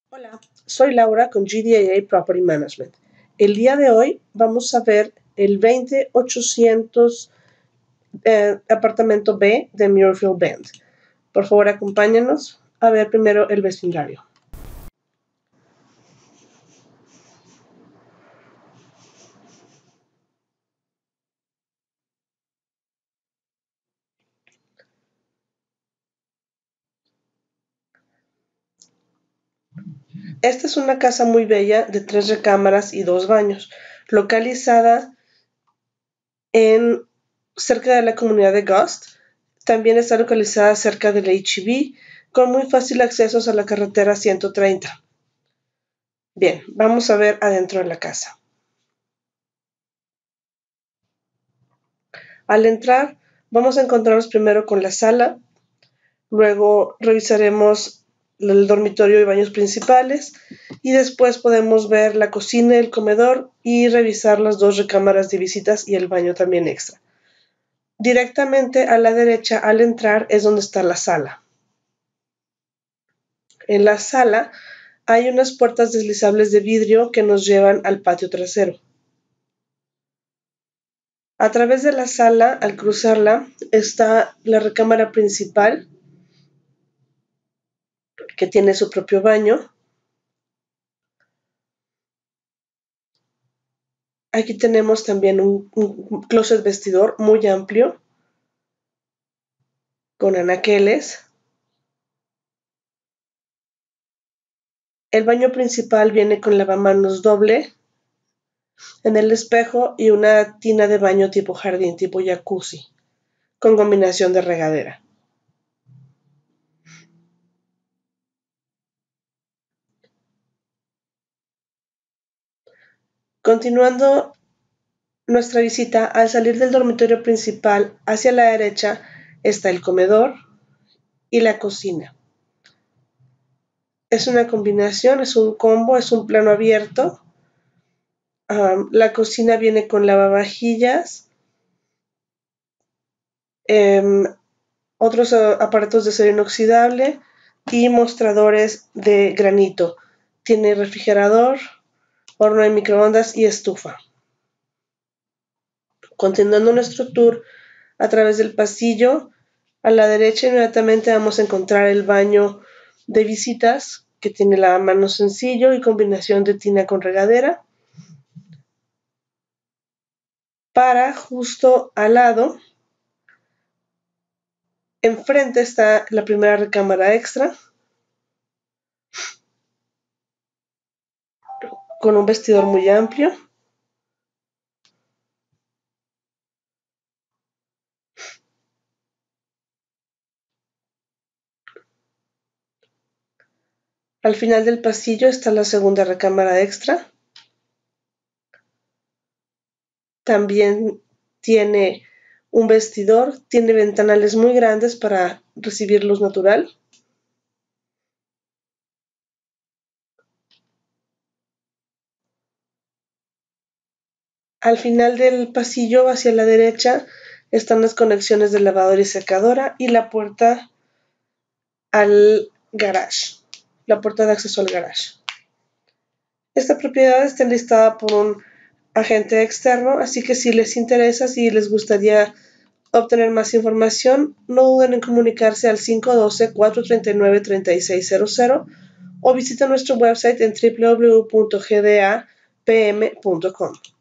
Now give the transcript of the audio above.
Hola, soy Laura con GDAA Property Management. El día de hoy vamos a ver el 20800 apartamento B de Muirfield Bend. Por favor, acompáñanos a ver primero el vecindario. Esta es una casa muy bella de 3 recámaras y 2 baños, localizada cerca de la comunidad de Gust. También está localizada cerca del H-E-B, con muy fácil acceso a la carretera 130. Bien, vamos a ver adentro de la casa. Al entrar, vamos a encontrarnos primero con la sala, luego revisaremos el dormitorio y baños principales y después podemos ver la cocina, el comedor y revisar las 2 recámaras de visitas y el baño también extra. Directamente a la derecha al entrar es donde está la sala. En la sala hay unas puertas deslizables de vidrio que nos llevan al patio trasero. A través de la sala, al cruzarla, está la recámara principal, que tiene su propio baño. Aquí tenemos también un closet vestidor muy amplio, con anaqueles. El baño principal viene con lavamanos doble en el espejo y una tina de baño tipo jardín, tipo jacuzzi, con combinación de regadera. Continuando nuestra visita, al salir del dormitorio principal hacia la derecha está el comedor y la cocina. Es una combinación, es un combo, es un plano abierto. La cocina viene con lavavajillas, otros aparatos de acero inoxidable y mostradores de granito. Tiene refrigerador, horno de microondas y estufa. Continuando nuestro tour a través del pasillo, a la derecha inmediatamente vamos a encontrar el baño de visitas, que tiene lavamanos sencillo y combinación de tina con regadera. Para justo al lado, enfrente está la primera recámara extra, con un vestidor muy amplio. Al final del pasillo está la segunda recámara extra. También tiene un vestidor, tiene ventanales muy grandes para recibir luz natural. Al final del pasillo, hacia la derecha, están las conexiones de lavadora y secadora y la puerta al garage, la puerta de acceso al garage. Esta propiedad está enlistada por un agente externo, así que si les interesa, si les gustaría obtener más información, no duden en comunicarse al 512-439-3600 o visiten nuestro website en www.gdapm.com.